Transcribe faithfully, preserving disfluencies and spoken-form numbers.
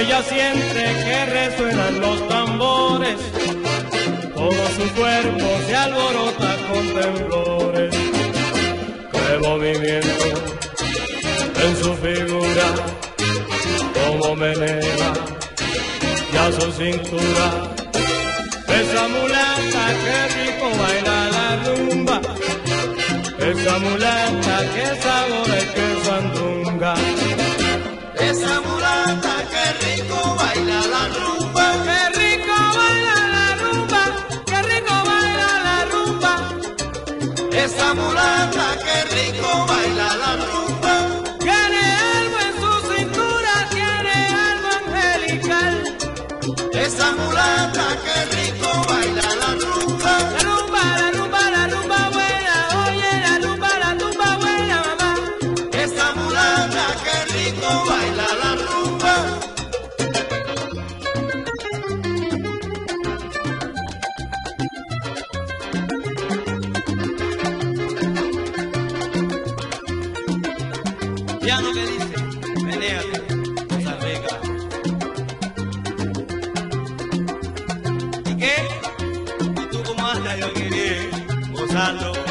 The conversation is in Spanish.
Ella siente que resuenan los tambores, todo su cuerpo se alborota con temblores. Qué movimiento en su figura, como menea ya su cintura. Esa mulata que rico baila la rumba, esa mulata que sabor es que sandunga. Esa mulata que rico baila la rumba, Qué rico baila la rumba, qué rico baila la rumba. esa mulata que rico baila la rumba. Tiene algo en su cintura, tiene algo angelical. Esa mulata que rico baila la rumba. La rumba, la rumba, la rumba buena, oye la rumba, la rumba buena, mamá. Esa mulata que rico baila la rumba. Piano que dice, menéate, Costa Rica. ¿Y qué? ¿Y tú cómo andas, yo quería? Gozando.